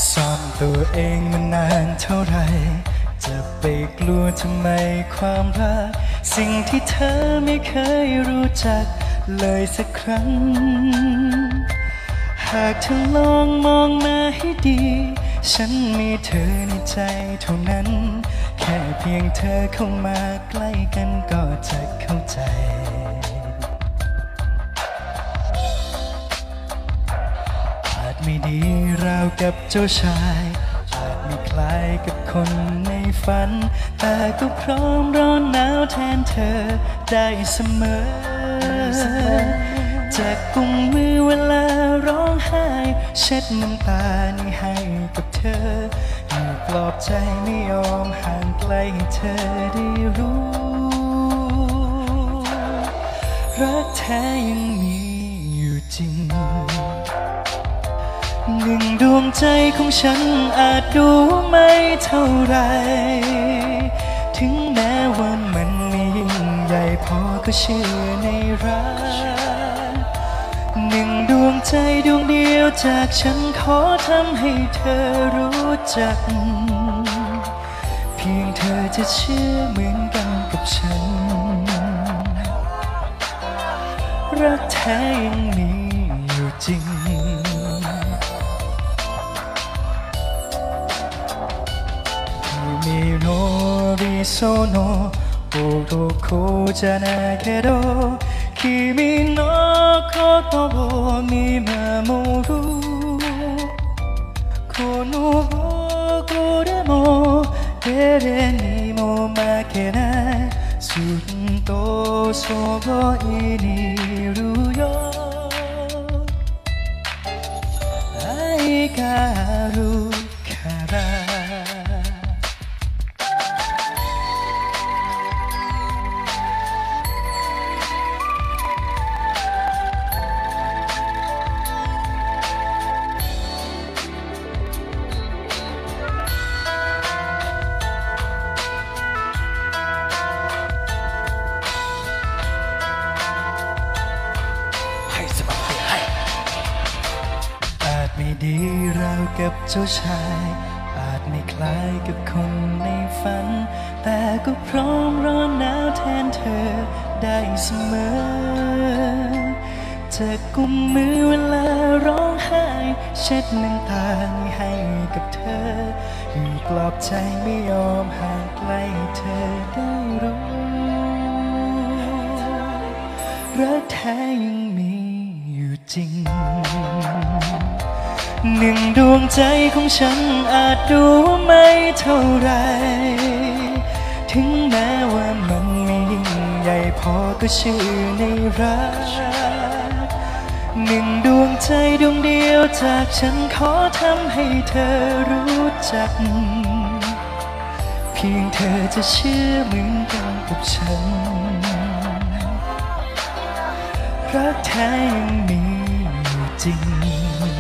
ซ่อนตัวเองมานานเท่าไรจะไปกลัวทำไมความรักสิ่งที่เธอไม่เคยรู้จักเลยสักครั้งหากเธอลองมองมาให้ดีฉันมีเธอในใจเท่านั้นแค่เพียงเธอเข้ามาใกล้กันก็จะเข้าใจอาจไม่ดีราวกับเจ้าชายอาจไม่คล้ายกับคนในฝันแต่ก็พร้อมร้อนหนาวแทนเธอได้เสมอจะกุมมือเวลาร้องไห้เช็ดน้ำตานี้ให้กับเธออยู่ปลอบใจไม่ยอมห่างไกลให้เธอได้รู้รักแท้ยังมีอยู่จริงหนึ่งดวงใจของฉันอาจดูไม่เท่าไรถึงแม้ว่ามันไม่ยิ่งใหญ่พอก็เชื่อในรักหนึ่งดวงใจดวงเดียวจากฉันขอทำให้เธอรู้จักเพียงเธอจะเชื่อเหมือนกันกับฉันรักแท้ยังมีอยู่จริง君の理想の男じゃないけど君のことを見守るこの僕でも誰にも負けないずっとそばにいるよ愛があるからไม่ดีราวกับเจ้าชายอาจไม่คล้ายกับคนในฝันแต่ก็พร้อมร้อนหนาวแทนเธอได้เสมอจะกุมมือเวลาร้องไห้เช็ดน้ำตาให้กับเธออยู่ปลอบใจไม่ยอมห่างไกลเธอได้รู้รักแท้ยังมีอยู่จริงหนึ่งดวงใจของฉันอาจดูไม่เท่าไรถึงแม้ว่ามันไม่ยิ่งใหญ่พอก็เชื่อในรักหนึ่งดวงใจดวงเดียวจากฉันขอทำให้เธอรู้จักเพียงเธอจะเชื่อเหมือนกันกับฉันรักแท้ยังมีอยู่จริง